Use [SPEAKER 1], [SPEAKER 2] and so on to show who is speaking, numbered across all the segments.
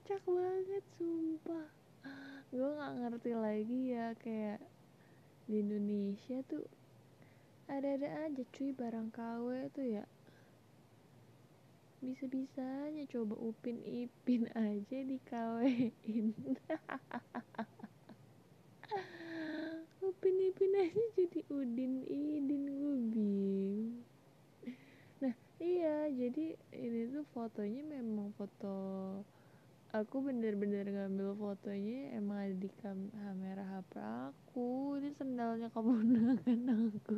[SPEAKER 1] kocak banget sumpah. Gue nggak ngerti lagi ya, kayak di Indonesia tuh ada-ada aja cuy barang KW tuh ya. Bisa-bisanya coba Upin Ipin aja di KW-in. Upin Ipin aja jadi Udin Idin, gue bingung. Nah iya, jadi ini tuh fotonya memang foto, aku bener-bener ngambil fotonya emang ada di kamera HP aku. Ini sendalnya keponakan aku.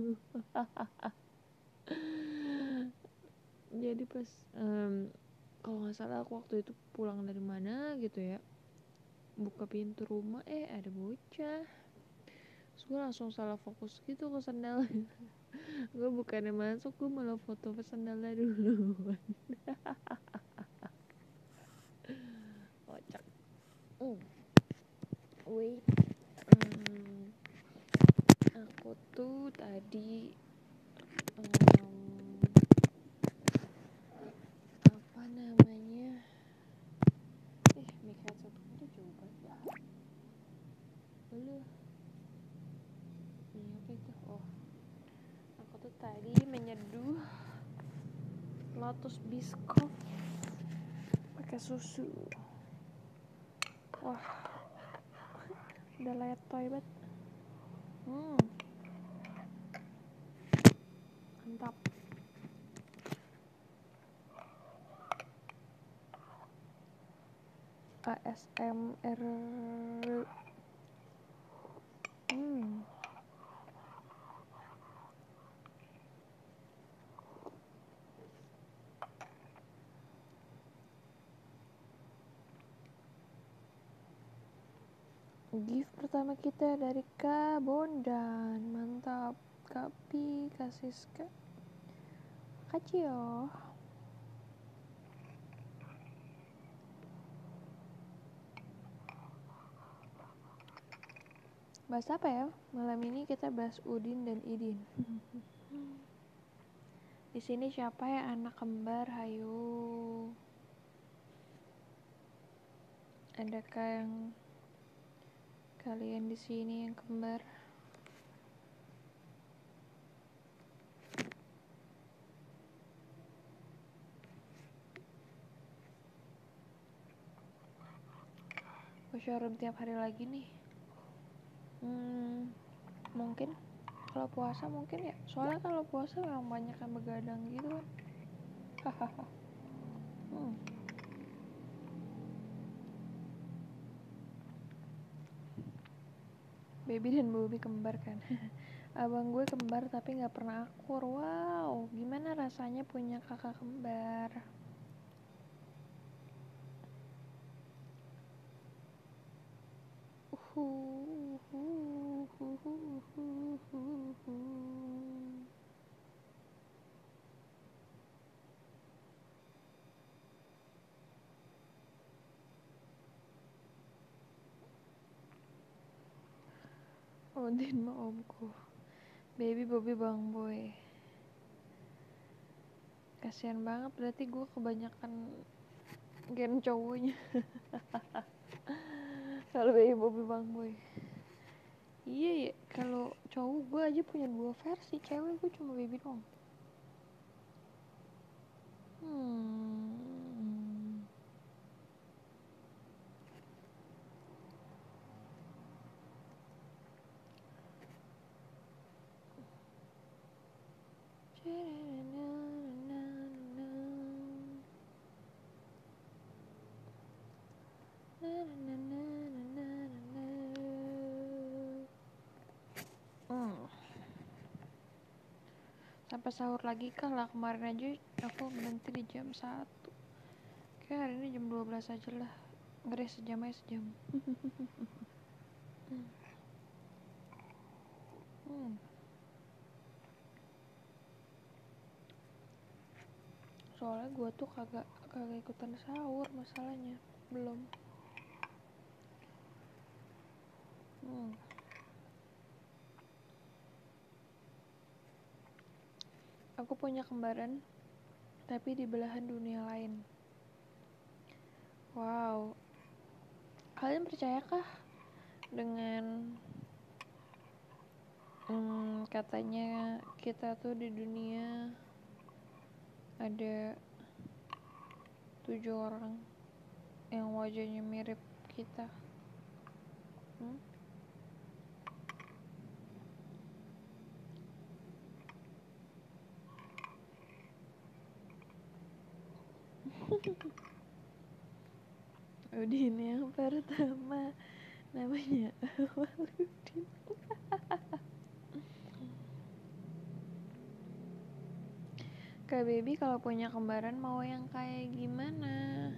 [SPEAKER 1] Jadi pas kalau nggak salah aku waktu itu pulang dari mana gitu ya, buka pintu rumah ada bocah. Terus gue langsung salah fokus gitu ke sandalnya. Gue bukannya masuk, gue malah foto ke sandalnya duluan. Kocak. Wait, aku tuh tadi apa namanya, mic headset itu jauh banget dah. Lalu ini apa itu? Oh, aku tuh tadi menyeduh Lotus Biscoff pakai susu. Wah, udah letoy banget. Mantap. ASMR. Gift pertama kita dari Kak Bondan. Mantap. Kapi kasih Kacio. Bahas apa ya? Malam ini kita bahas Udin dan Idin. Di sini siapa ya anak kembar? Hayo. Adakah yang kalian di sini yang kembar? Gue showroom tiap hari lagi nih. Mungkin kalau puasa mungkin ya. Soalnya kalau puasa memang banyak yang begadang gitu kan. Hahaha. Baby dan Bobby kembar kan. Abang gue kembar tapi gak pernah akur. Wow, gimana rasanya punya kakak kembar? Odin mah omku, Baby Bobby Bang Boy. Kasian banget, berarti gue kebanyakan gen cowoknya. Kalau Baby Bobby Bang Boy. Iya ya, kalau cowok gue aja punya 2 versi, cewek gue cuma Baby doang. Sampai sahur lagi kah lah, kemarin aja aku berhenti di jam 1. Kayak hari ini jam 12 aja lah. Enggak deh, sejam aja sejam. Soalnya gue tuh kagak ikutan sahur masalahnya. Belum. Aku punya kembaran tapi di belahan dunia lain. Wow, percayakah dengan katanya kita tuh di dunia ada 7 orang yang wajahnya mirip kita? Udin yang pertama namanya Awaludin. Kak Baby kalau punya kembaran mau yang kayak gimana?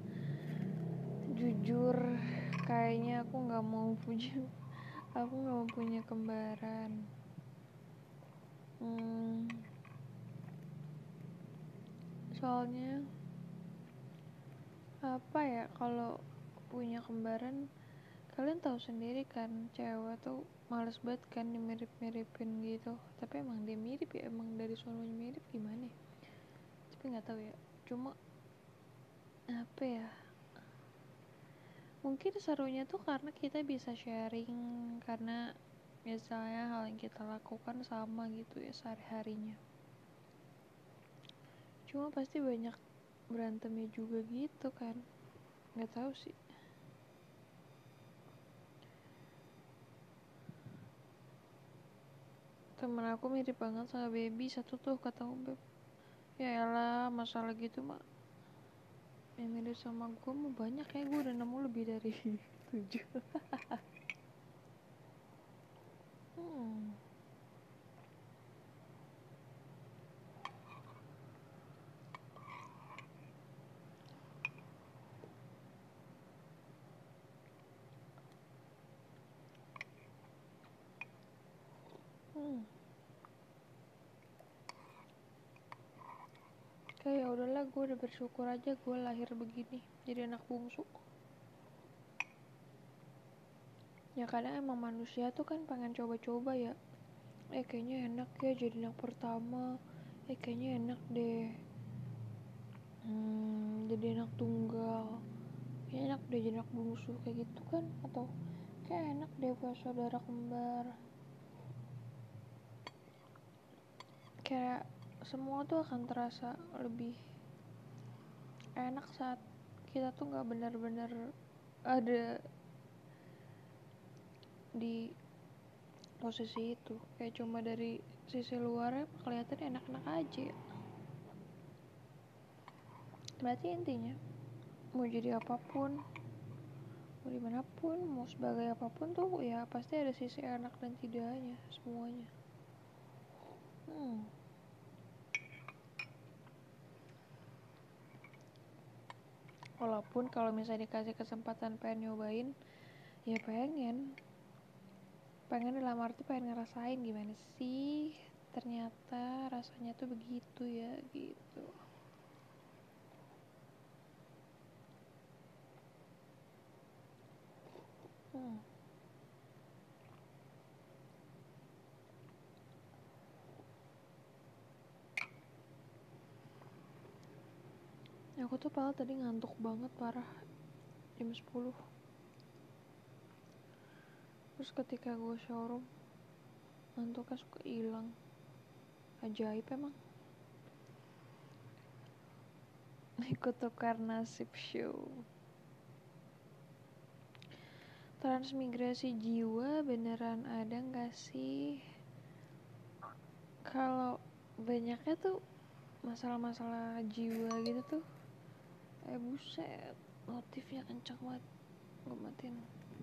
[SPEAKER 1] Jujur kayaknya aku nggak mau punya kembaran. Soalnya apa ya, kalau punya kembaran kalian tahu sendiri kan, cewek tuh males banget kan dimirip-miripin gitu. Tapi emang dia mirip ya, emang dari sononya mirip gimana ya? Tapi nggak tahu ya, cuma apa ya, mungkin serunya tuh karena kita bisa sharing, karena misalnya hal yang kita lakukan sama gitu ya sehari-harinya. Cuma pasti banyak berantemnya juga gitu kan, nggak tahu sih. Temen aku mirip banget sama Baby satu tuh, kata Beb. Ya elah, masalah gitu mah yang mirip sama gue mau banyak ya, gue udah nemu lebih dari 7. Kayak udahlah, gue udah bersyukur aja gue lahir begini jadi anak bungsu. Ya kadang emang manusia tuh kan pengen coba-coba ya, kayaknya enak ya jadi anak pertama, kayaknya enak deh jadi anak tunggal, kayaknya enak deh jadi anak bungsu kayak gitu kan, atau kayak enak deh punya saudara kembar. Kayak semua tuh akan terasa lebih enak saat kita tuh nggak benar-benar ada di posisi itu, kayak cuma dari sisi luarnya kelihatan enak-enak aja. Berarti intinya mau jadi apapun, mau dimanapun, mau sebagai apapun tuh ya pasti ada sisi enak dan tidaknya semuanya. Walaupun kalau misalnya dikasih kesempatan pengen nyobain, ya pengen dalam arti pengen ngerasain gimana sih ternyata rasanya tuh begitu ya gitu. Aku tuh padahal tadi ngantuk banget parah, jam 10. Terus ketika gue showroom, ngantuknya suka hilang. Ajaib emang. Ikut tukar nasib show. Transmigrasi jiwa beneran ada gak sih? Kalau banyaknya tuh masalah-masalah jiwa gitu tuh, buset, notifnya kencang banget. Gue matiin.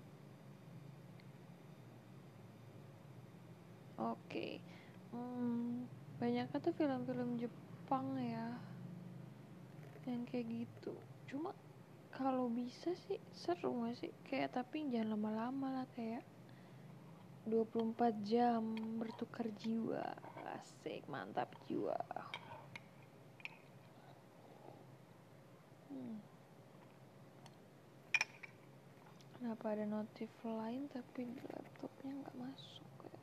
[SPEAKER 1] Oke. Banyaknya tuh film-film Jepang ya, yang kayak gitu. Cuma kalau bisa sih seru gak sih? Kayak tapi jangan lama-lama lah, kayak 24 jam bertukar jiwa. Asik, mantap jiwa. Kenapa ada notif lain tapi di laptopnya nggak masuk ya?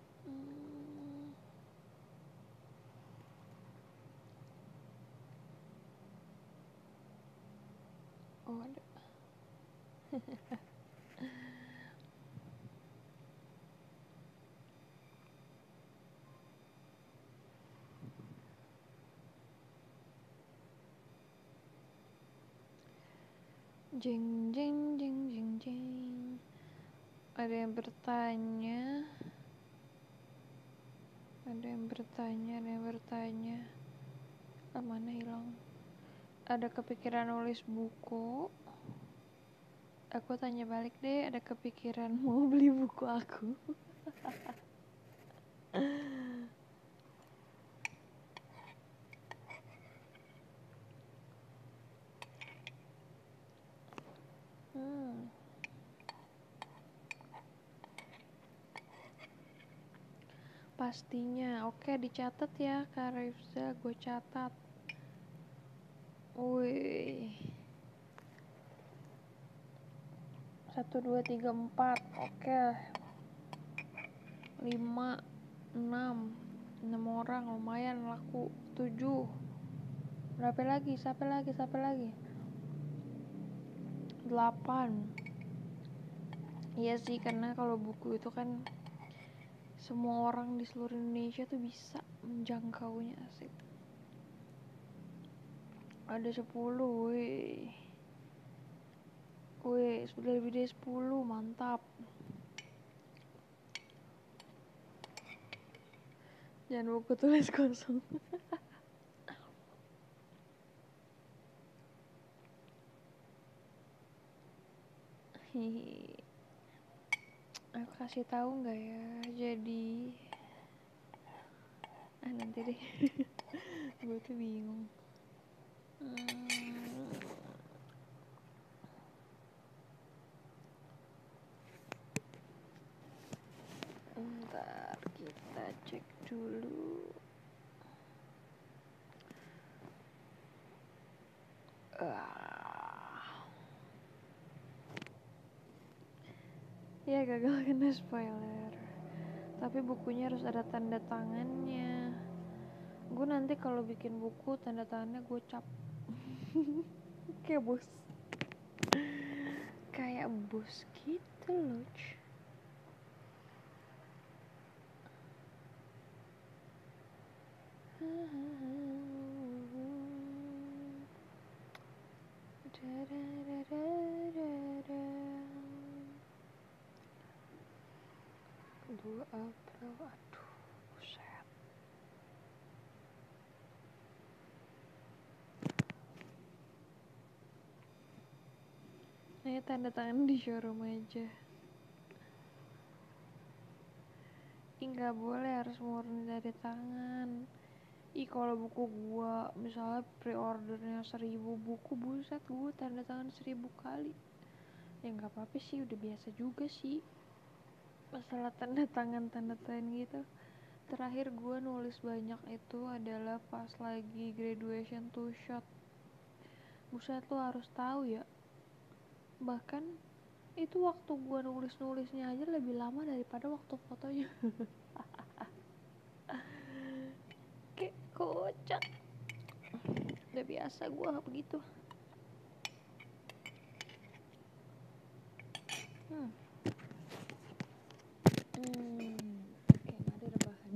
[SPEAKER 1] Oh ada. Jeng jeng jeng jeng jeng. Ada yang bertanya. Mana hilang? Ada kepikiran nulis buku. Aku tanya balik deh, ada kepikiran mau beli buku aku? Pastinya. Oke, dicatat ya Kak Rifza, gue catat. Wih. 1, 2, 3, 4. Oke. 5, 6 orang lumayan laku. 7. Berapa lagi? Siapa lagi? 8. Iya sih, karena kalau buku itu kan semua orang di seluruh Indonesia tuh bisa menjangkaunya, asik. Ada 10, wih. Sudah lebih dari 10, mantap. Jangan buku tulis kosong. Aku kasih tahu nggak ya? Jadi, nanti deh. Gue tuh bingung. Bentar, kita cek dulu. Ya, gagal kena spoiler. Tapi bukunya harus ada tanda tangannya. Gue nanti kalau bikin buku, tanda tangannya gue cap. Kayak bos. Kayak bos gitu loh. Dua April, aduh, buset. Ini tanda tangan di showroom aja. Nggak boleh, harus murni dari tangan. Kalau buku gua misalnya pre-ordernya 1000 buku, buset, gua tanda tangan 1000 kali. Ya nggak apa-apa sih, udah biasa juga sih masalah tanda tangan gitu. Terakhir gue nulis banyak itu adalah pas lagi graduation to shot. Buset, lo harus tahu ya, bahkan itu waktu gue nulisnya aja lebih lama daripada waktu fotonya. Kayak kocak. Udah biasa gue begitu. Oke, mari rebahan.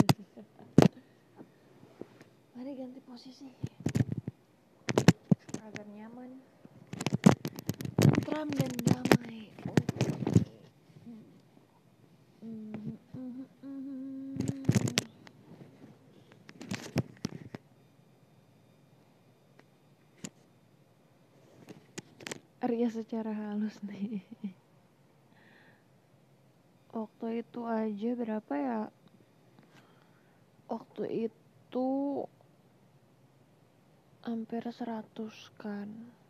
[SPEAKER 1] Mari ganti posisi agar nyaman, tentram dan damai. Arya secara halus nih. Waktu itu aja berapa ya? Waktu itu hampir 100 kan.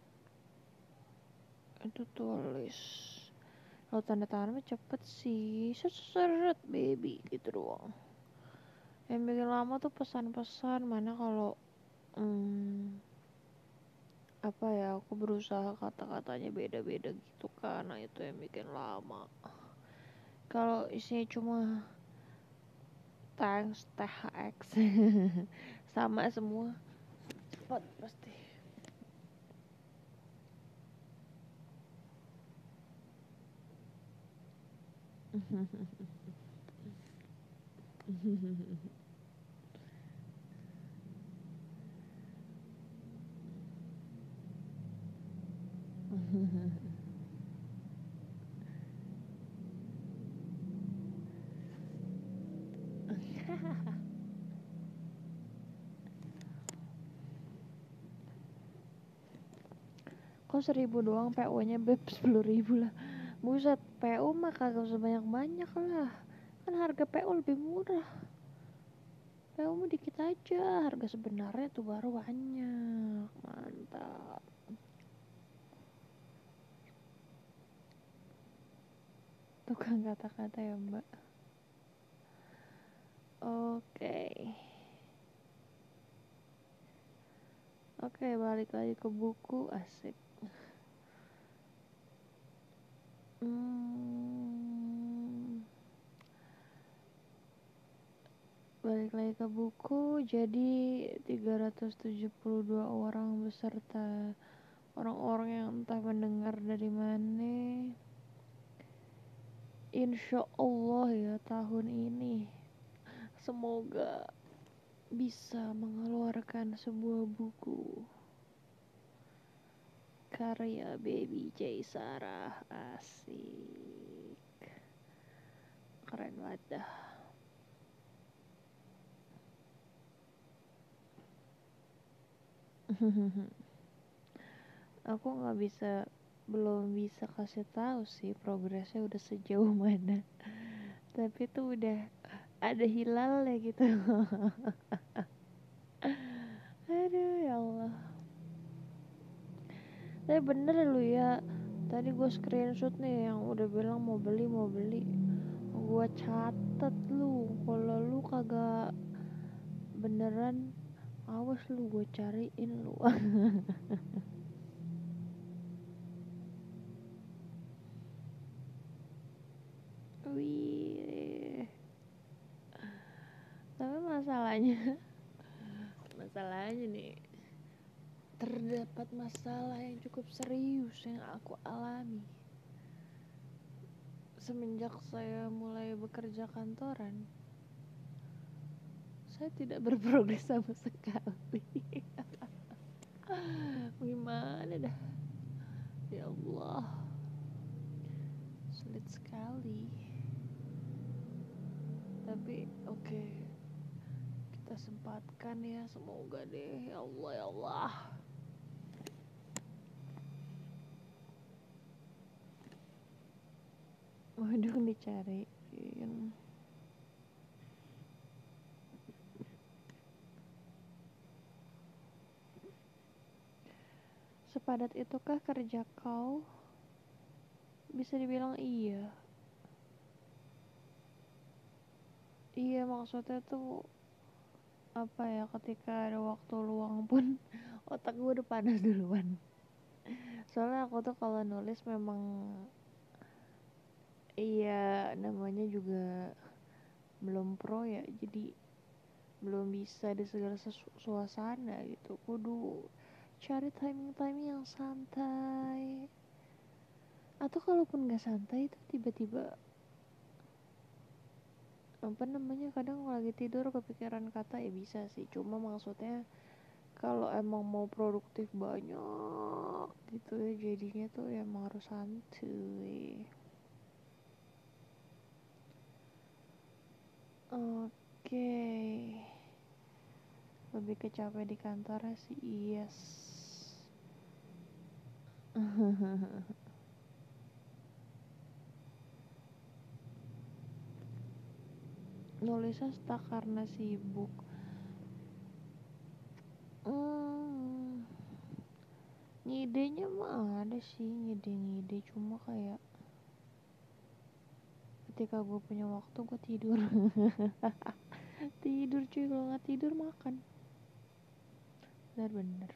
[SPEAKER 1] Itu tulis. Kalau tanda tangan mah cepet sih. Seret baby gitu doang. Yang bikin lama tuh pesan-pesan. Mana kalau apa ya, aku berusaha kata-katanya beda-beda gitu kan. Nah itu yang bikin lama. Kalau isinya cuma thanks, THX sama semua, cepat pasti. Kok 1.000 doang PO nya beb, 10.000 lah. Buset, PO mah kagak usah banyak-banyak lah, kan harga PO lebih murah. PO mah dikit aja, harga sebenarnya tuh baru banyak. Mantap. Tukang kata-kata ya mbak. Oke, balik lagi ke buku. Asik. Balik lagi ke buku. Jadi 372 orang beserta orang-orang yang entah mendengar dari mana. Insya Allah ya, tahun ini semoga bisa mengeluarkan sebuah buku karya Baby J Sarah. Asik, keren banget dah. Aku belum bisa kasih tahu sih progresnya udah sejauh mana, tapi tuh udah ada hilalnya gitu. Aduh ya Allah. Tapi bener lu ya, tadi gue screenshot nih yang udah bilang mau beli. Gue catet lu, kalau lu kagak beneran, awas lu, gue cariin lu. Wih, tapi masalahnya nih, terdapat masalah yang cukup serius yang aku alami semenjak saya mulai bekerja kantoran. Saya tidak berprogres sama sekali. Gimana dah, ya Allah, sulit sekali. Tapi oke, kita sempatkan ya, semoga deh, ya Allah ya Allah. Waduh, dicariin. Sepadat itukah kerja kau? Bisa dibilang iya. Iya, maksudnya tuh apa ya, ketika ada waktu luang pun otak gue udah panas duluan. Soalnya aku tuh kalau nulis memang, iya, namanya juga belum pro ya, jadi belum bisa di segala suasana gitu. Kudu cari timing yang santai, atau kalaupun gak santai itu tiba-tiba apa namanya, kadang lagi tidur kepikiran kata, ya bisa sih, cuma maksudnya kalau emang mau produktif banyak gitu ya, jadinya tuh emang harus santuy. Oke, lebih kecapek di kantornya sih, yes. Nulisnya stuck karena sibuk. Ngidenya mah ada sih, ngide cuma kayak ketika gue punya waktu gue tidur. Tidur cuy, kalau nggak tidur makan. Bener-bener.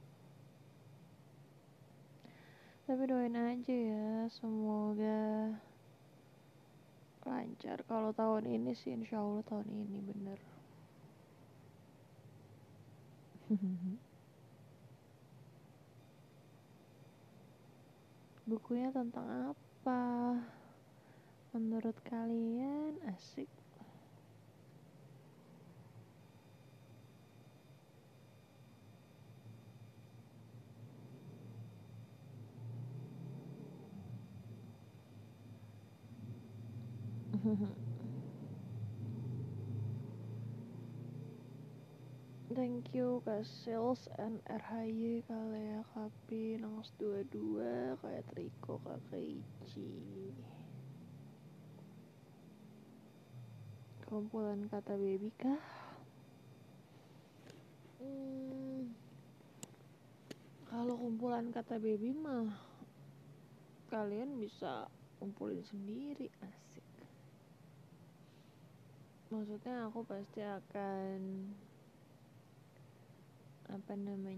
[SPEAKER 1] Tapi doain aja ya, semoga lancar. Kalau tahun ini sih insya Allah tahun ini bener. Bukunya tentang apa menurut kalian? Asik. Thank you Kak Sales and RHY, Kalea Kapi, Nangos 22, Kak Triko, Kak Keici. Kumpulan kata baby kah? Kalau kumpulan kata baby mah kalian bisa kumpulin sendiri, asik. Maksudnya aku pasti akan apa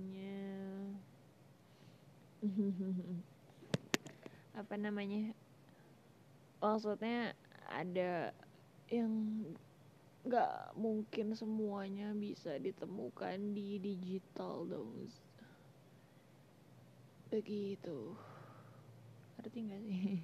[SPEAKER 1] namanya maksudnya ada yang nggak mungkin semuanya bisa ditemukan di digital dong, begitu, ngerti nggak sih?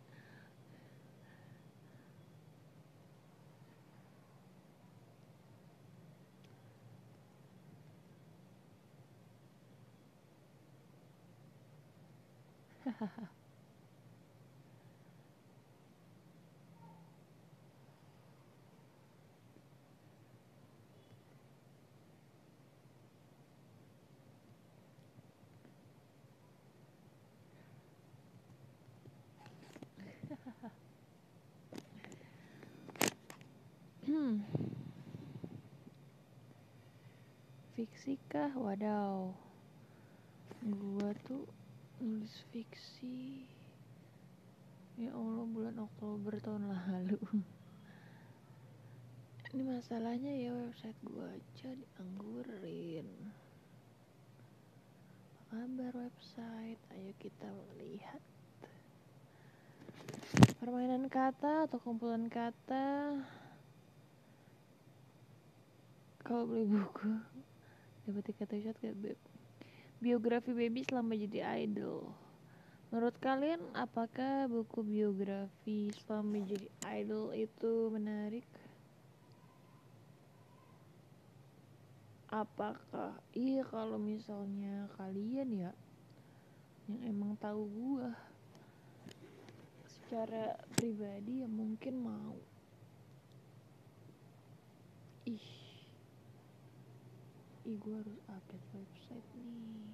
[SPEAKER 1] Fiksi kah? Wadaw, gua tuh nulis fiksi ya Allah bulan Oktober tahun lalu. Ini masalahnya ya website gua aja dianggurin. Apa kabar website? Ayo kita lihat. Permainan kata atau kumpulan kata. Kalau beli buku dapat tiket shot gak beb? Biografi baby selama jadi idol. Menurut kalian apakah buku biografi selama jadi idol itu menarik? Apakah iya kalau misalnya kalian ya yang emang tahu gua secara pribadi ya mungkin mau. Ih, gua harus update website nih.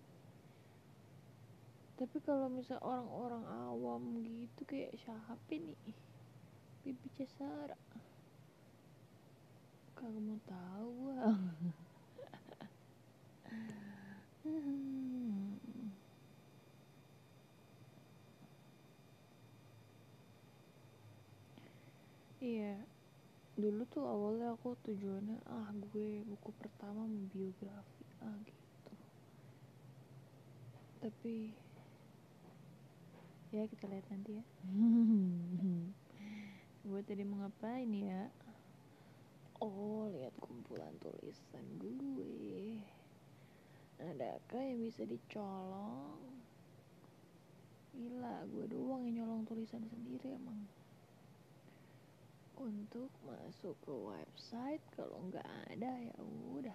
[SPEAKER 1] Tapi kalau misal orang-orang awam gitu kayak siapa nih? Bibi Cesara. Kagak mau tahu gua. Iya, dulu tuh awalnya aku tujuannya gue buku pertama biografi gitu. Tapi ya kita lihat nanti ya. Gue tadi mau ngapain ya? Oh, lihat kumpulan tulisan gue. Adakah yang bisa dicolong? Gila, gue doang yang nyolong tulisan sendiri emang. Untuk masuk ke website kalau nggak ada ya udah.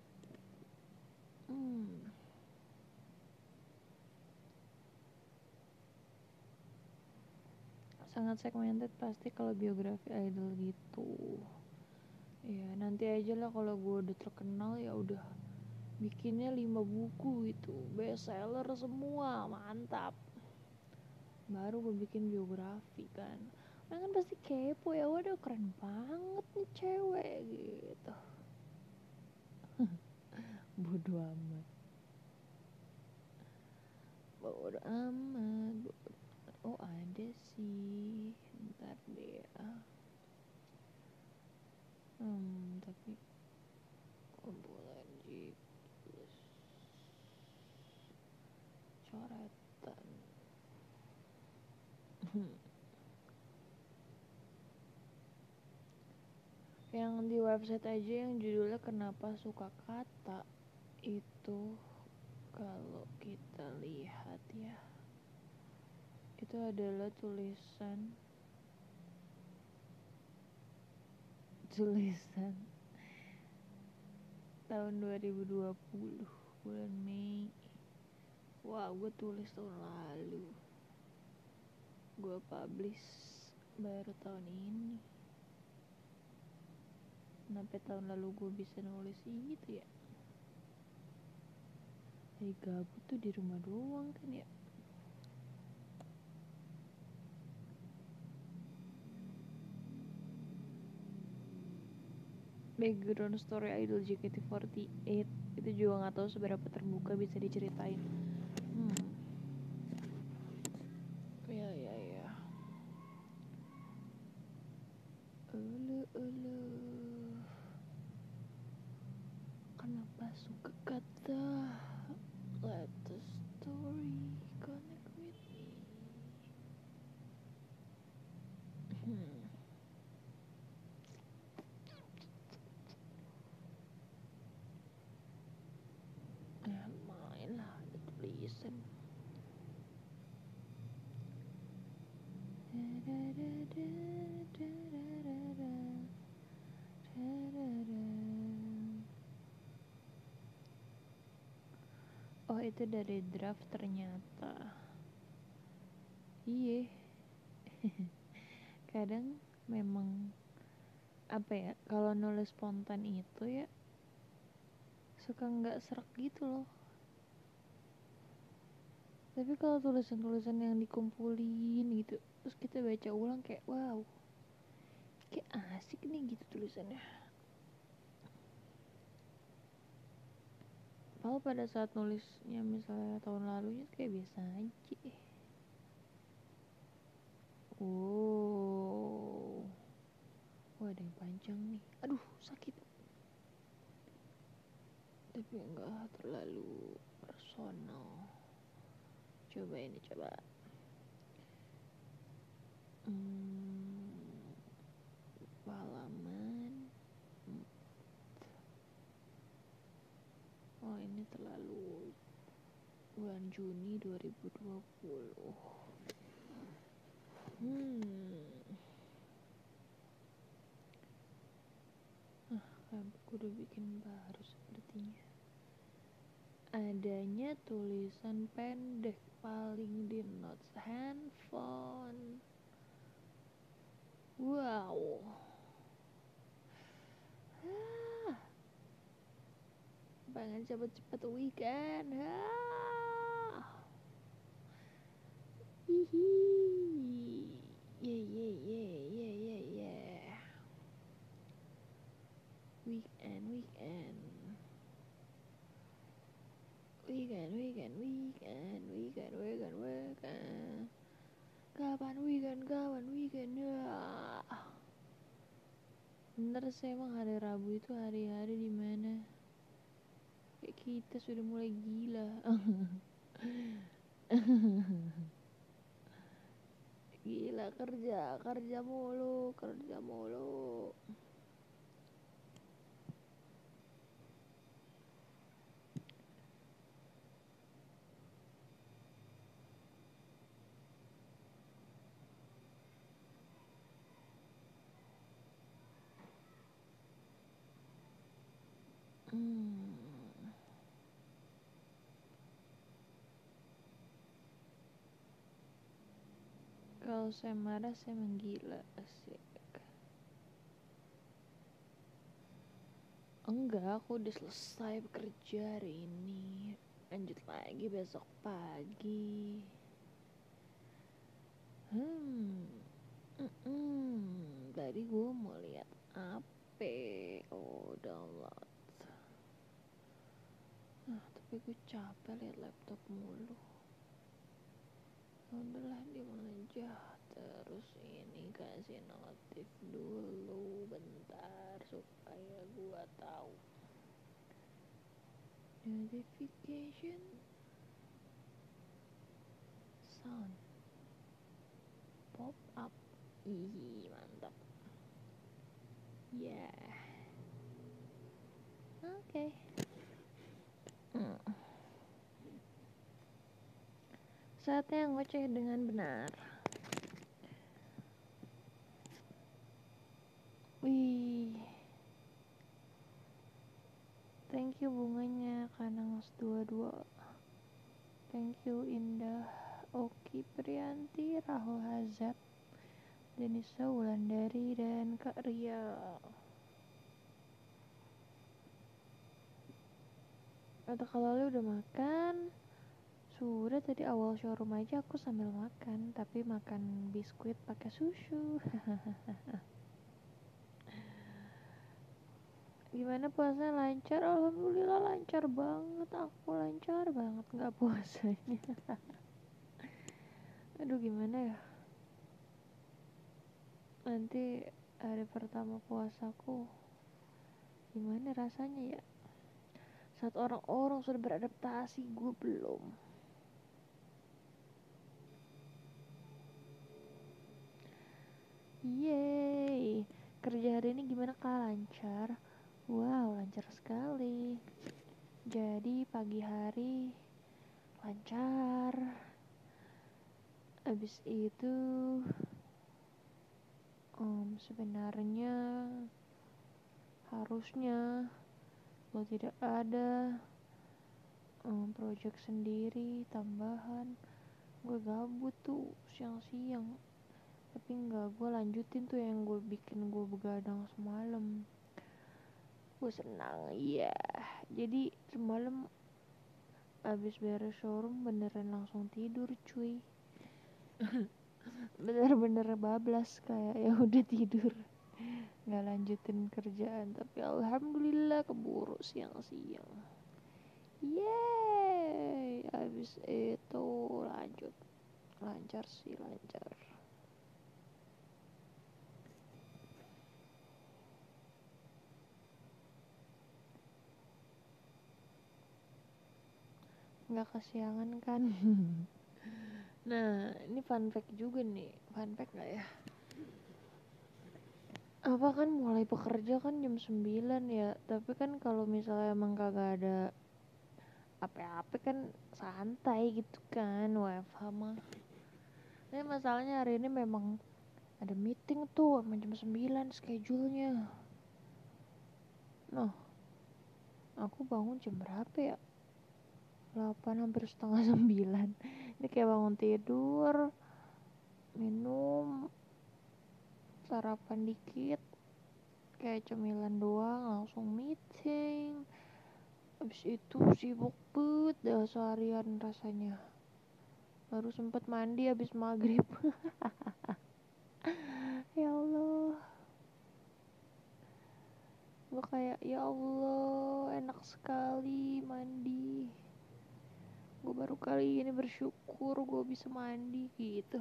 [SPEAKER 1] Sangat segmented pasti kalau biografi idol gitu. Ya nanti aja lah kalau gue udah terkenal ya udah bikinnya 5 buku gitu, best seller semua, mantap. Baru gue bikin biografi kan. Orang kan pasti kepo ya, waduh keren banget nih cewek gitu. Bodoh amat. Bodoh amat. Oh ada sih, ntar deh. Tapi kumpulan jiplus coretan. Yang di website aja yang judulnya kenapa suka kata itu, kalau kita lihat ya, itu adalah tulisan tahun 2020 bulan Mei. Wah, gue tulis tahun lalu, gue publish baru tahun ini. Sampai tahun lalu gue bisa nulis gitu ya. Dari gabut tuh di rumah doang kan ya. Background story idol JKT48 itu juga nggak tahu seberapa terbuka bisa diceritain. Ya. Ulu. Kenapa suka kata let the story connect with me? Main lah ada tulisan. Oh itu dari draft ternyata. Iya. Kadang memang apa ya, kalau nulis spontan itu ya suka nggak serak gitu loh. Tapi kalau tulisan-tulisan yang dikumpulin gitu terus kita baca ulang kayak wow, kayak asik nih gitu tulisannya. Kalau pada saat nulisnya misalnya tahun lalunya kayak biasa aja. Oh, ada yang panjang nih. Aduh, sakit. Tapi enggak terlalu personal. Coba ini, coba. Halaman. Oh, ini terlalu bulan Juni 2020. Aku udah bikin baru sepertinya. Adanya tulisan pendek paling di notes handphone. Wow. Pengen cepet-cepet weekend. Hihi. Yeah. Weekend. Kapan weekend ya? Bener sih, emang hari Rabu itu hari-hari dimana kayak kita sudah mulai gila. Gila, kerja mulu. Kalau saya marah saya menggila, asik. Enggak, aku udah selesai bekerja hari ini. Lanjut lagi besok pagi. Tadi gue mau lihat apa? Oh, download. Tapi gue capek lihat laptop mulu. Udahlah, diem aja. Terus ini kasih notif dulu bentar supaya gue tahu. Notification sound pop up. Ih, mantap. Yeah. Oke. Saatnya ngoceh dengan benar. Wih. Thank you bunganya Kanangas 22. Thank you Indah, Oki Prianti, Rahul Hazard, Denisa Wulandari dan Kak Ria. Atau kalau lu udah makan? Sudah, tadi awal showroom aja aku sambil makan, tapi makan biskuit pakai susu. Gimana puasanya, lancar? Alhamdulillah lancar banget, aku lancar banget nggak puasanya. Aduh, gimana ya, nanti hari pertama puasaku gimana rasanya ya, saat orang-orang sudah beradaptasi, gue belum. Yeay, kerja hari ini gimana Kak? Lancar? Wow, lancar sekali. Jadi pagi hari lancar. Abis itu sebenarnya harusnya lo tidak ada project sendiri tambahan. Gue gabut tuh siang-siang, tapi enggak, gue lanjutin tuh yang gue bikin gue begadang semalam. Gue senang ya. Jadi semalam abis beres showroom beneran langsung tidur cuy. Bener-bener bablas, kayak ya udah tidur, nggak lanjutin kerjaan. Tapi alhamdulillah keburu siang-siang. Yeay, abis itu lanjut, lancar sih, lancar. Nggak kesiangan kan? Nah, ini fun fact juga nih. Fun fact gak ya? Apa kan mulai bekerja kan jam 9 ya. Tapi kan kalau misalnya emang kagak ada apa-apa kan santai gitu kan, WFH mah. Tapi masalahnya hari ini memang ada meeting tuh emang jam 9 schedule-nya. Nah, aku bangun jam berapa ya? 8 hampir setengah 9. Ini kayak bangun tidur, minum, sarapan dikit, kayak cemilan doang, langsung meeting. Habis itu sibuk banget dah seharian rasanya. Baru sempet mandi habis maghrib. Ya Allah, gue kayak ya Allah enak sekali mandi. Gue baru kali ini bersyukur gue bisa mandi gitu.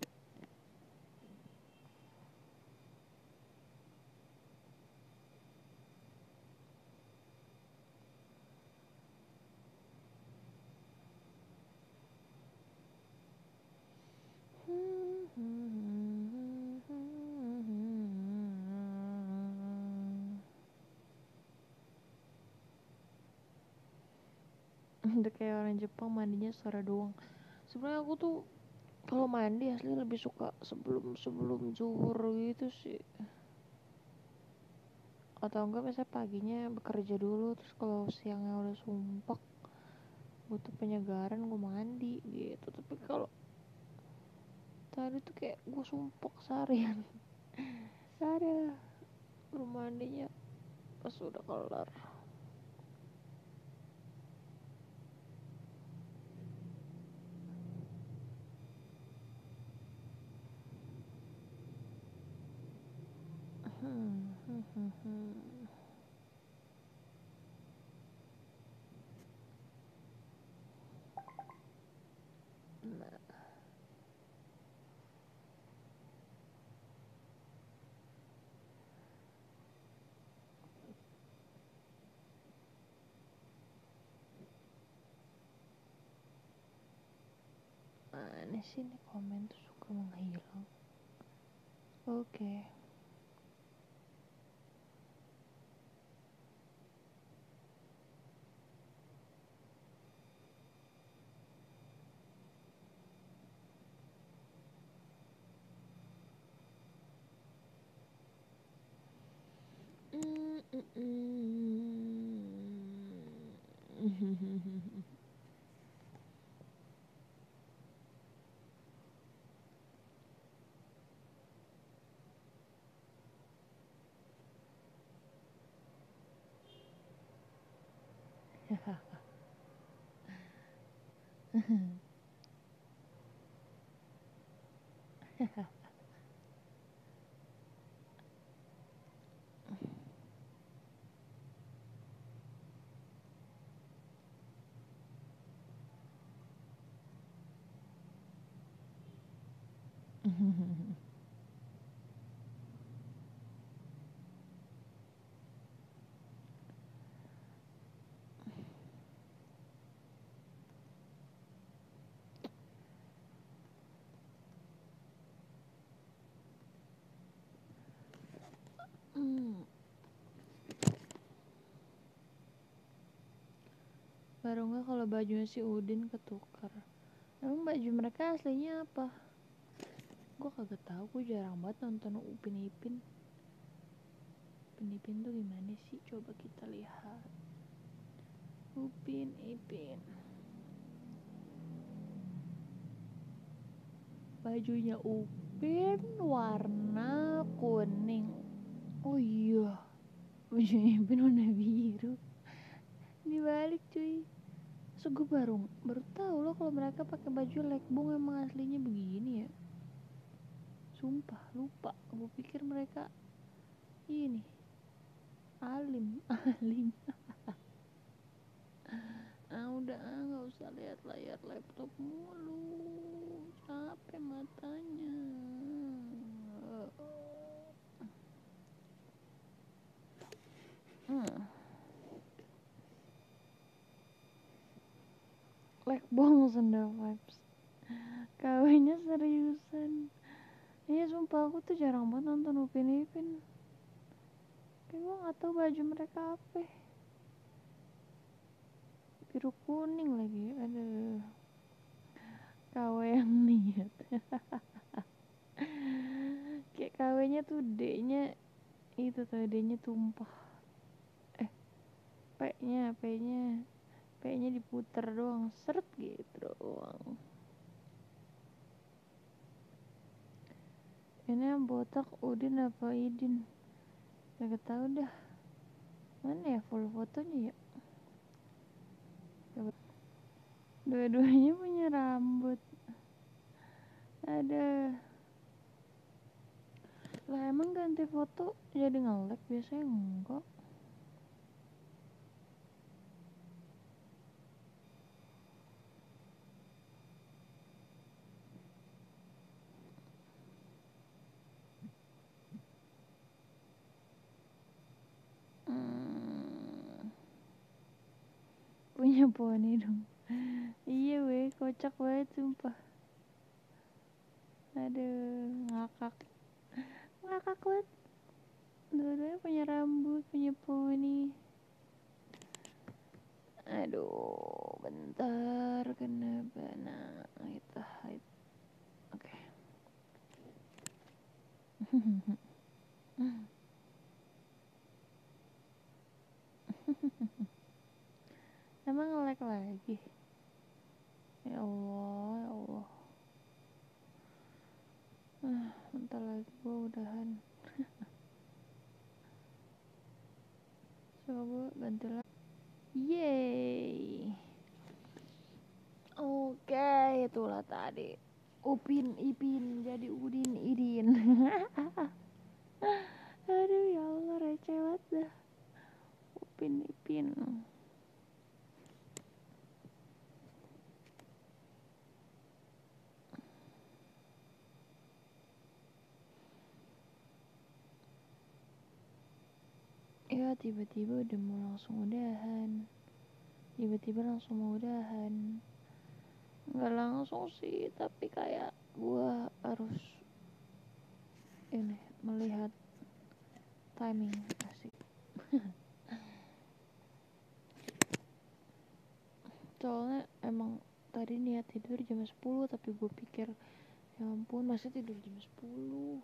[SPEAKER 1] Udah kayak orang Jepang mandinya sore doang. Sebenarnya aku tuh kalau mandi asli lebih suka sebelum sebelum zuhur gitu sih. Atau enggak misalnya paginya bekerja dulu, terus kalau siangnya udah sumpek butuh penyegaran gue mandi gitu. Tapi kalau tadi tuh kayak gue sumpek seharian. Seharian lah belum mandinya pas udah kelar. Nah, mana sih nih komen tuh suka menghilang. Oke. Baru nggak kalau bajunya si Udin ketukar. Emang baju mereka aslinya apa? Gue kagak tahu, gue jarang banget nonton Upin Ipin. Upin Ipin tuh gimana sih? Coba kita lihat. Upin Ipin. Bajunya Upin warna kuning. Oh iya, bajunya Ipin warna biru. Dibalik cuy. So gue baru tahu loh kalau mereka pakai baju lekbong emang aslinya begini ya. Sumpah lupa, gue pikir mereka ini alim. Udah nggak usah lihat layar laptop mulu, capek matanya. Lekbong Sunda Vibes. Kawinnya seriusan. Iya sumpah aku tuh jarang banget nonton Upin Ipin. Kayak gue gak tau baju mereka apa. Biru kuning lagi. Aduh. KW yang niat. Kayak KW-nya tuh D-nya itu tuh D-nya tumpah. P-nya diputer doang, seret gitu doang. Ini yang botak Udin apa Idin? Gak tau dah. Mana ya full fotonya ya? Dua-duanya punya rambut. Ada. Lah emang ganti foto jadi nge-lag? Biasanya enggak. Punya poni dong. Iya weh, kocak banget sumpah. Aduh, ngakak banget. Dua-duanya punya rambut, punya poni. Aduh, bentar, kenapa? Nah, itu. Oke. Emang nge-lag lagi? Ya Allah, ya Allah. Bentar lagi gue udahan. Coba ganti lagi. Yeay. Oke, itulah tadi Upin Ipin jadi Udin Idin. Aduh ya Allah, receh banget dah Upin Ipin. Ya tiba-tiba udah mau langsung udahan. Nggak langsung sih, tapi kayak gua harus ini melihat timing. Asik. Soalnya emang tadi niat tidur jam 10, tapi gue pikir ya ampun masa tidur jam 10,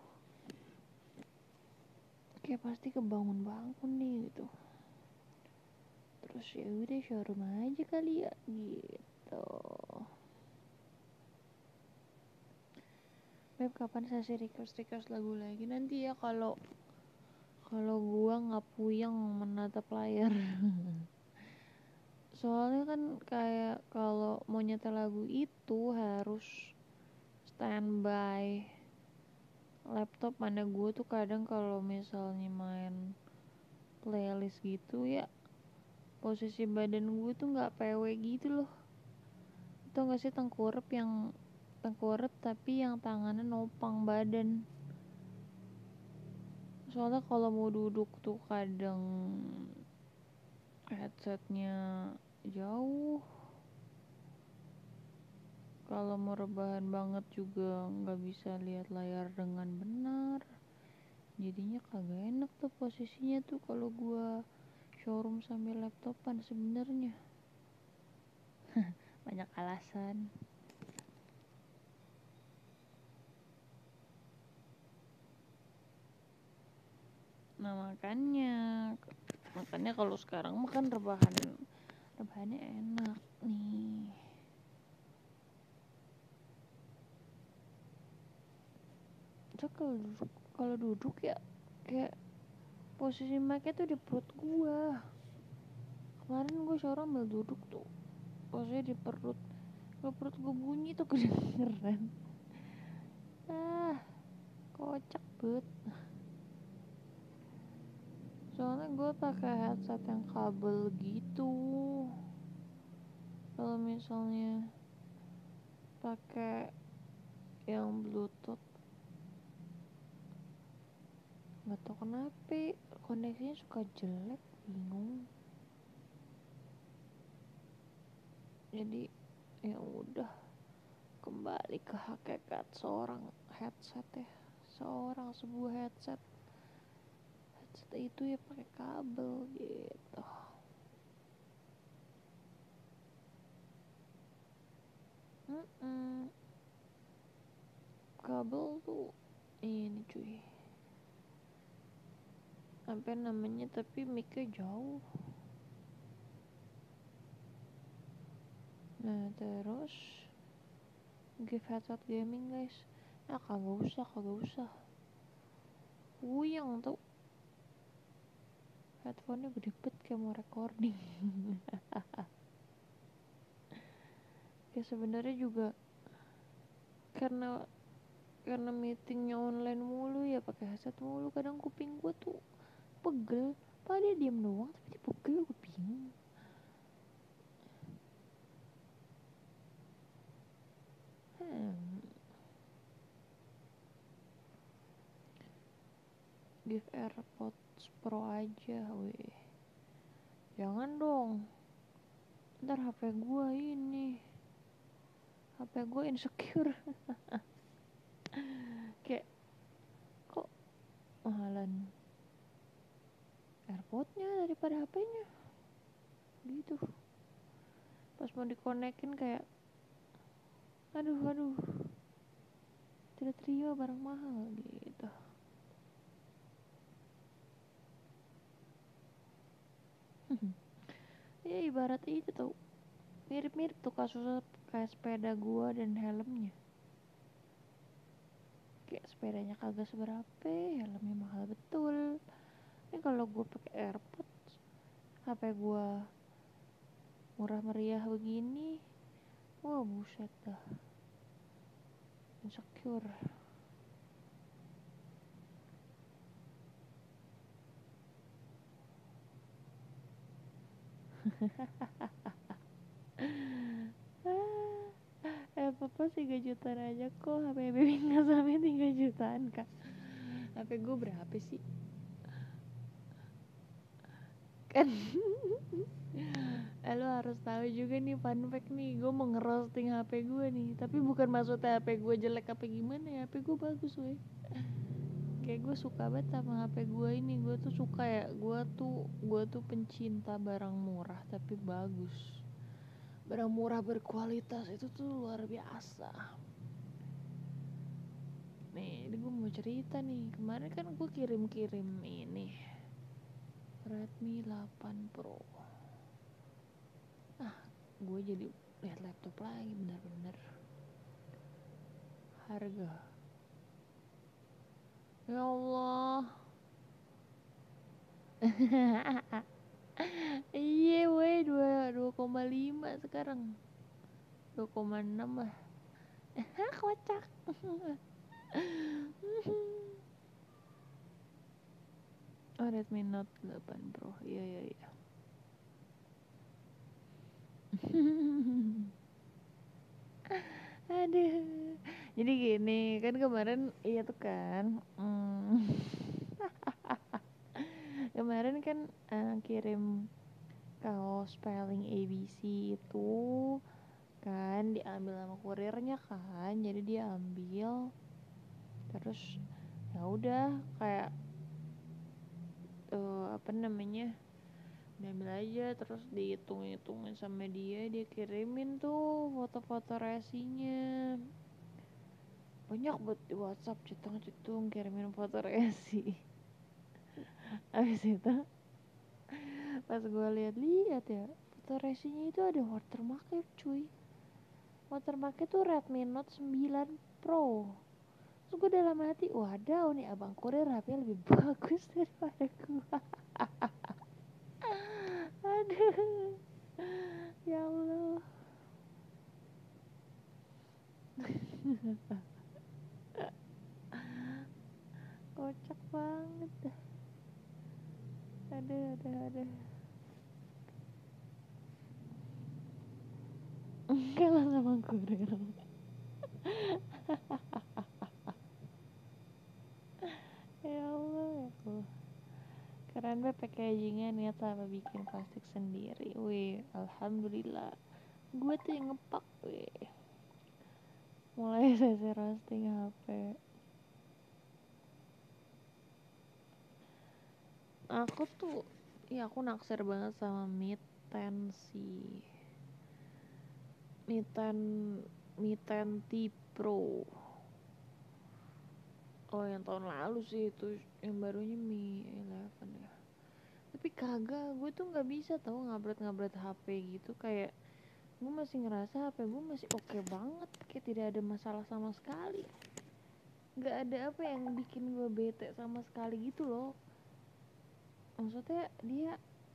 [SPEAKER 1] kayak pasti kebangun nih gitu. Terus ya udah showroom aja kali ya gitu. Beb, kapan sesi request lagu lagi? Nanti ya kalau gua nggak puyeng menatap layar. Soalnya kan kayak kalau mau nyetel lagu itu harus standby laptop. Mana gue tuh kadang kalau misalnya main playlist gitu ya, posisi badan gue tuh nggak PW gitu loh. Tau gak sih tengkurep tapi yang tangannya nopang badan. Soalnya kalau mau duduk tuh kadang headsetnya jauh, kalau mau rebahan banget juga nggak bisa lihat layar dengan benar, jadinya kagak enak tuh posisinya tuh kalau gua showroom sambil laptopan sebenarnya. Banyak alasan. Nah makanya kalau sekarang makan rebahannya enak nih. So kalau duduk ya kayak posisi mic-nya tuh di perut gua. Kemarin gue showroom ambil duduk tuh posisinya di perut. Kalau perut gue bunyi tuh kedengeran. Ah, kocak bet. Soalnya gue pakai headset yang kabel gitu. Kalau misalnya pakai yang bluetooth, nggak tau kenapa koneksinya suka jelek, bingung. Jadi ya udah, kembali ke hakikat seorang headset ya. Sebuah headset itu ya pakai kabel gitu. Kabel tuh ini cuy, apa namanya, tapi mic-nya jauh. Nah terus give headset gaming guys, kagak usah puyeng tuh, headphone-nya gede banget kayak mau recording. Ya sebenarnya juga karena meetingnya online mulu ya, pakai headset mulu, kadang kuping gue tuh pegel. Padahal dia diem doang tapi dia pegel, gue bingung. Give AirPods Pro aja weh, jangan dong, ntar HP gue insecure. Kayak kok mahalan AirPodnya daripada HP-nya gitu. Pas mau dikonekin kayak aduh tidak terima, barang mahal gitu. Ya ibarat itu tuh, mirip-mirip tuh kasusnya kayak sepeda gua dan helmnya. Kayak sepedanya kagak seberapa, helmnya mahal betul. Ini kalau gua pakai AirPods, HP gua murah meriah begini, wah buset dah, insecure. Papa sih 3 jutaan aja kok, HP baby nggak sampai 3 jutaan kak. HP gue berapa sih kan? Lo harus tahu juga nih fun fact nih, gue mau ngerosting HP gue nih, tapi bukan maksudnya HP gue jelek apa gimana ya, HP gue bagus weh. Kayak gue suka banget sama HP gue ini, gue tuh pencinta barang murah tapi bagus, barang murah berkualitas itu tuh luar biasa. Nih, ini gue mau cerita nih, kemarin kan gue kirim ini Redmi 8 Pro. Gue jadi lihat laptop lagi, bener-bener harga, ya Allah. Iya weh, 2,5 sekarang, 2,6 lah. Hah, kocak. Oh, Redmi Note 8 Pro. Iya iya iya. Aduh. Jadi gini, kan kemarin iya tuh kan. Kemarin kan kirim kaos spelling ABC itu kan diambil sama kurirnya kan. Jadi dia ambil terus ya udah kayak apa namanya? Diambil aja terus dihitung-hitungin sama dia kirimin tuh foto-foto resinya. Banyak buat di WhatsApp cetung-cetung kirimin foto resi. Habis itu pas gue lihat-lihat ya, foto resinya itu ada watermarknya cuy. Watermarknya tuh Redmi Note 9 Pro. Terus gue dalam hati, wadaw nih abang kurir HP lebih bagus daripada gue. Aduh, ya Allah. Kocak banget dah. Ada. Kalah sama kurir. Ya Allah, ya Allah. Keren be packagingnya, niat apa bikin plastik sendiri. Wih, alhamdulillah. Gue tuh yang ngepak, wih. Mulai sesi roasting HP. Aku tuh, ya aku naksir banget sama Mi 10 sih. Mi 10, Mi 10T Pro. Oh, yang tahun lalu sih itu, yang barunya Mi 11 ya. Tapi kagak, gue tuh nggak bisa tau ngabret-ngabret HP gitu. Kayak gue masih ngerasa HP gue masih oke banget, kayak tidak ada masalah sama sekali. Nggak ada apa yang bikin gue bete sama sekali gitu loh. Maksudnya dia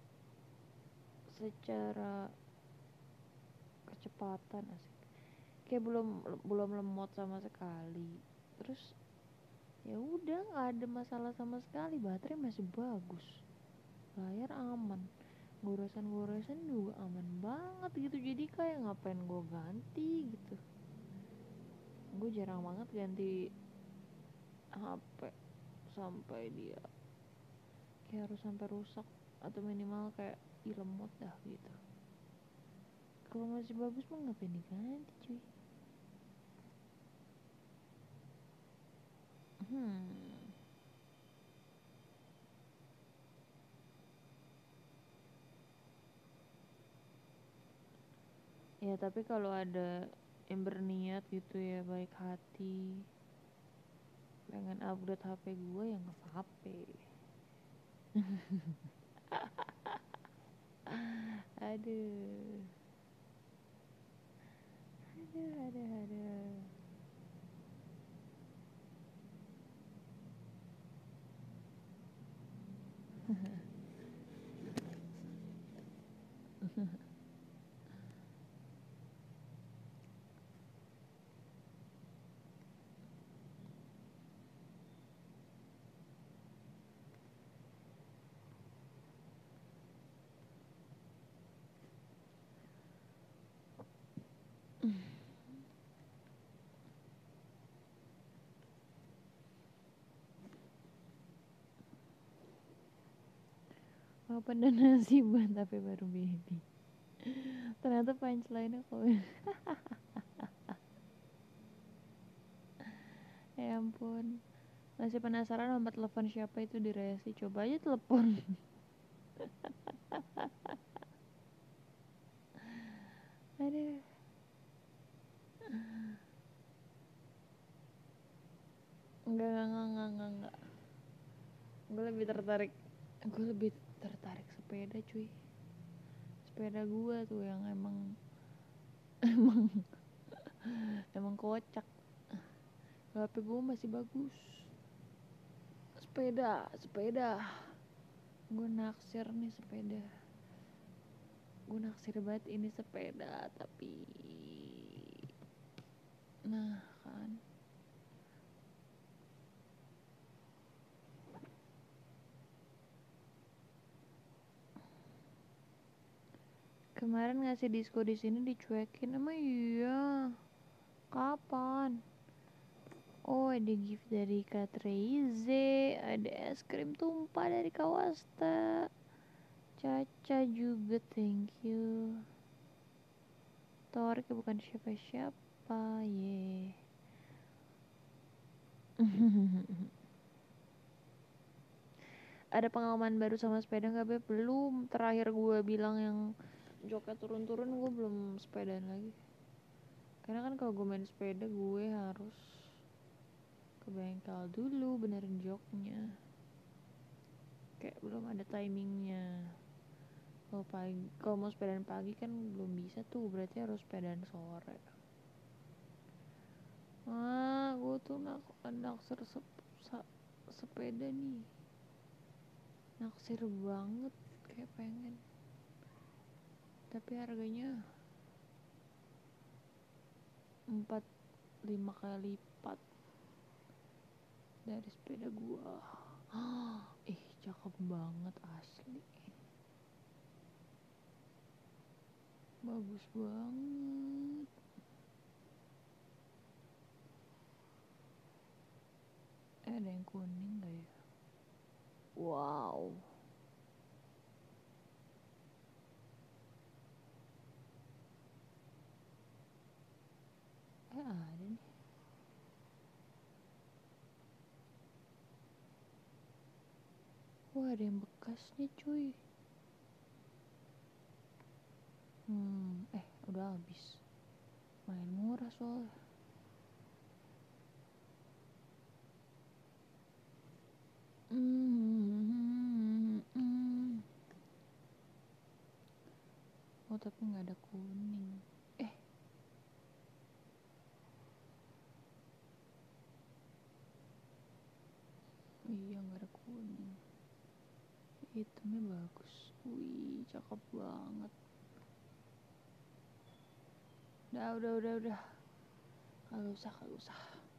[SPEAKER 1] secara kecepatan asik, kayak belum lemot sama sekali. Terus ya udah nggak ada masalah sama sekali, baterai masih bagus, layar aman, goresan juga aman banget gitu. Jadi kayak ngapain gue ganti gitu. Gue jarang banget ganti HP sampai dia kayak harus sampai rusak atau minimal kayak lemot dah gitu. Kalau masih bagus mah ngapain diganti cuy. hmm Ya tapi kalau ada yang berniat gitu ya, baik hati, pengen upgrade HP gue ya nggak apa-apa. Aduh, aduh. Apa dan nasiban tapi baru baby. Ternyata punchline-nya kok. Ya ampun. Masih penasaran nomor telepon siapa itu di Resi. Coba aja telepon. Aduh. Enggak. Gue lebih tertarik. Gue lebih tertarik sepeda cuy. Sepeda gue tuh yang emang emang kocak. HP gue masih bagus. Sepeda. Gue naksir nih sepeda. gue naksir banget ini sepeda, tapi nah kan kemarin ngasih diskon di sini dicuekin. Emang iya? Kapan? Oh, ada gift dari Kak Treize, ada es krim tumpah dari Kawasta. Caca juga, thank you. Torik bukan siapa-siapa, ye. Ada pengalaman baru sama sepeda nggak, Beb? Belum. Terakhir gue bilang yang joknya turun-turun, gue belum sepedaan lagi. Karena kan kalau gue main sepeda, gue harus ke bengkel dulu benerin joknya. Kayak belum ada timingnya. Kalau mau sepedaan pagi kan belum bisa tuh, berarti harus sepedaan sore. Gue tuh naksir sepeda nih, naksir banget, kayak pengen, tapi harganya 4-5 kali lipat dari sepeda gua. Cakep banget asli, bagus banget. Ada yang kuning gak ya? Wow, ada nih. Wah, ada yang bekas nih cuy. Udah habis, main murah soalnya. Oh, tapi nggak ada kuning. Iya, nggak ada kuning. Hitamnya bagus. Wih, cakep banget. Udah. Kagak usah.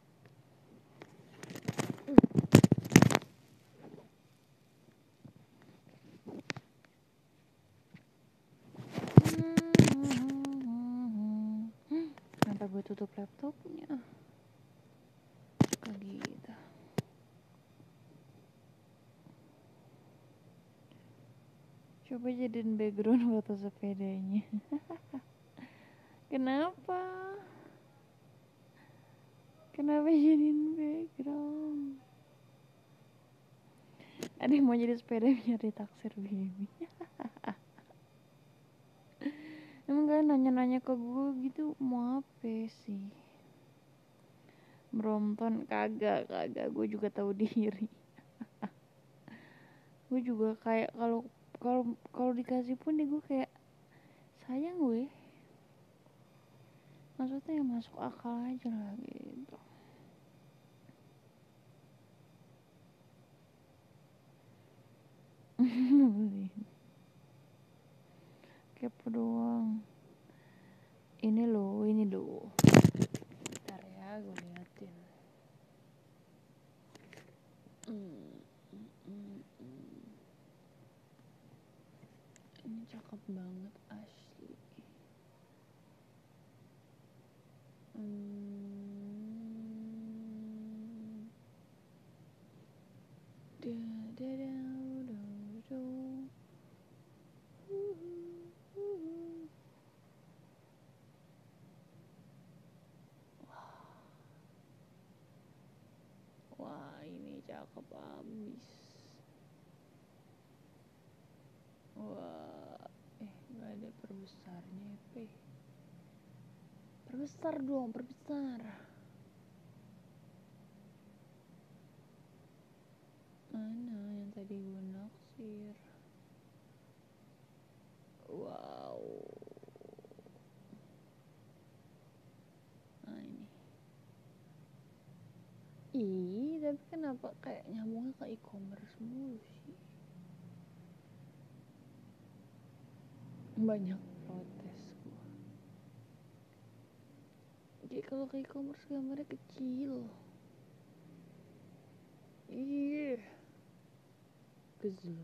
[SPEAKER 1] Kenapa gue tutup laptopnya? Kayak gitu. Coba jadiin background foto sepedanya. Kenapa? Kenapa jadiin background? Ada yang mau jadi sepeda nyari taksir baby. Emang kalian nanya-nanya ke gue gitu mau apa sih? Brompton kagak. Gue juga tahu diri. Gue juga kayak kalau dikasih pun deh gue kayak sayang gue. Maksudnya yang masuk akal aja lah gitu. Kepo doang. Ini loh. Bentar ya, gue liatin. Ini cakep banget asli. Wah, ini cakep abis. Wah, gak ada perbesarnya, perbesar dong, perbesar. Mana yang tadi gue naksir? Wow. Nah, ini. Tapi kenapa kayak nyambungnya ke e-commerce mulu sih? banyak protes gua. Jadi kalau ke e-commerce gambarnya kecil. Iya, kesel.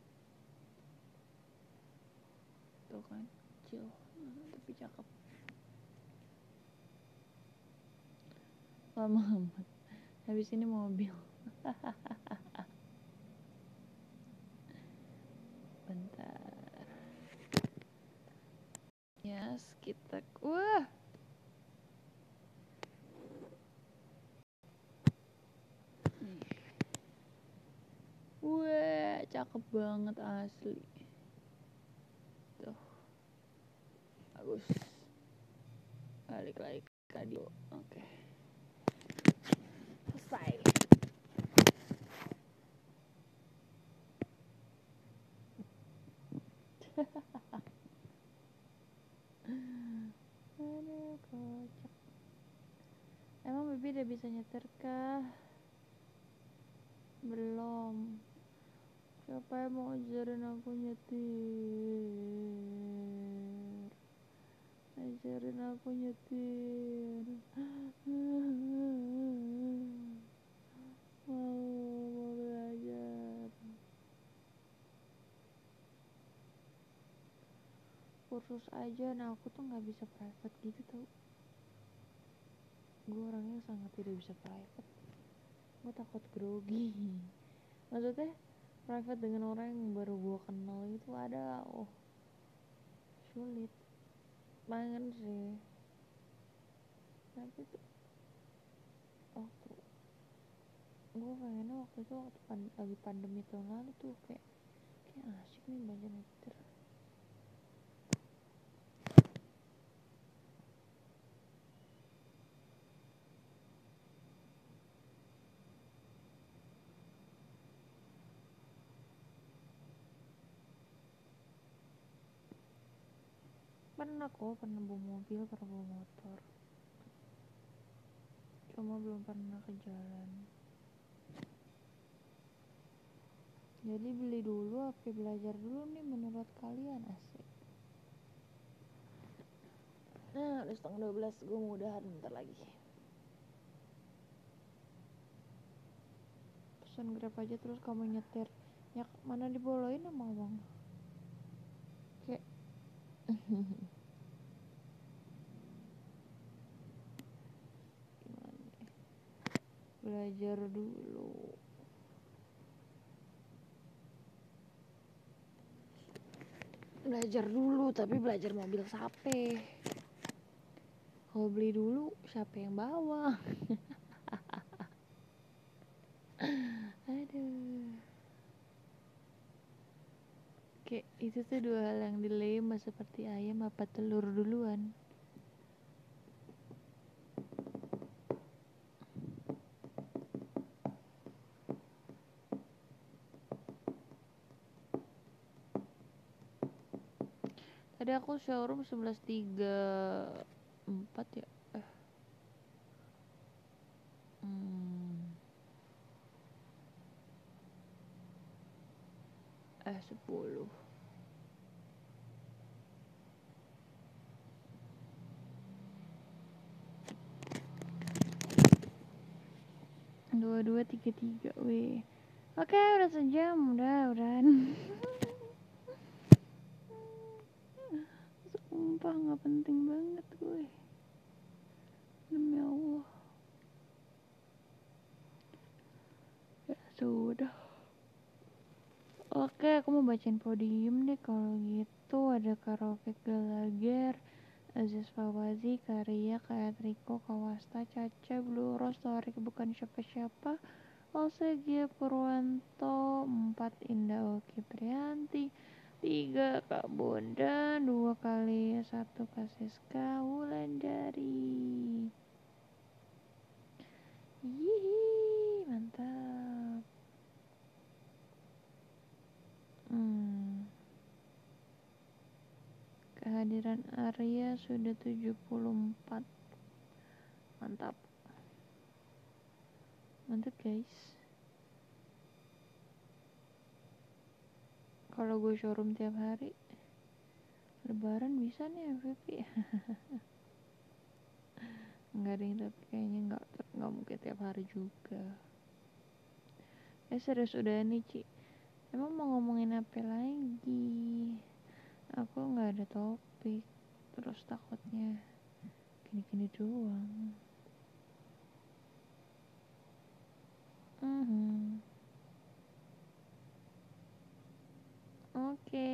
[SPEAKER 1] Tuh kan, kecil. Tapi cakep. Lama amat. Habis ini mobil. Bentar. Yes, kita. Wah. Nih. Wah, cakep banget asli. Tuh. Bagus. Balik lagi ke radio. Oke. Selesai. Aduh, kocak. Emang Bibi udah bisa nyetir kah? Belum. Siapa yang mau ajarin aku nyetir? Ajarin aku nyetir. Mau belajar. Kursus aja, nah aku tuh nggak bisa private gitu tau. Gue orangnya sangat tidak bisa private. Gue takut grogi. Maksudnya private dengan orang yang baru gue kenal itu ada, sulit banget sih. Tapi tuh waktu gue pengennya waktu itu lagi pandemi tahun lalu tuh kayak asik nih belajar nyetir. Pernah bawa mobil, pernah bawa motor, cuma belum pernah ke jalan. Jadi beli dulu apa belajar dulu nih menurut kalian? Asik. Nah udah 11:30, gue mudahan bentar lagi. Pesan Grab aja terus kamu nyetir. Ya mana dibolehin sama abang? Kayak gimana ya? Belajar dulu. Belajar dulu, tapi belajar mobil sape. Kalau beli dulu, siapa yang bawa? Aduh. Kayak itu tuh dua hal yang dilema seperti ayam apa telur duluan. Tadi aku showroom 11.34 ya. 10. Dua 33 weh. Oke, udah sejam, udahan. Sumpah nggak penting banget gue. Demi Allah. Ya sudah. Oke, aku mau bacain podium deh kalau gitu. Ada Karofik Galager, Aziz Fawazi, Karya, Katriko, Kawasta, Caca, Blue Rose, Torik bukan siapa-siapa, Olsegia Purwanto, 4 Indah Oki Prianti, 3 Kak Bondan, 2 kali 1 Kasiska Wulandari. Yihi, mantap. Kehadiran Arya sudah 74. Mantap. Mantap guys. Kalau gue showroom tiap hari Lebaran bisa nih FVP. Nggak ada yang, tapi kayaknya nggak mungkin tiap hari juga. Serius udah nih Ci, emang mau ngomongin apa lagi? Aku nggak ada topik, terus takutnya gini-gini doang. Oke.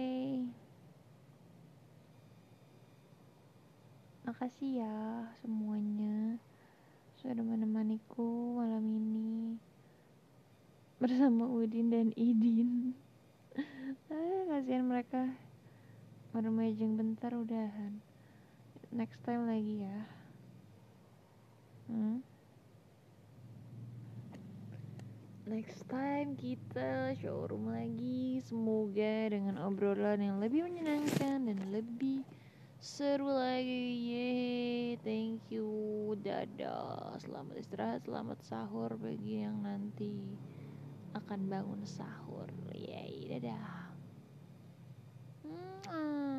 [SPEAKER 1] Makasih ya semuanya sudah menemaniku malam ini bersama Udin dan Idin. Kasihan mereka baru mejeng bentar udahan. Next time lagi ya. Next time kita showroom lagi. Semoga dengan obrolan yang lebih menyenangkan dan lebih seru lagi. Yeay, thank you. Dadah. Selamat istirahat, selamat sahur bagi yang nanti akan bangun sahur. Yeay, dadah.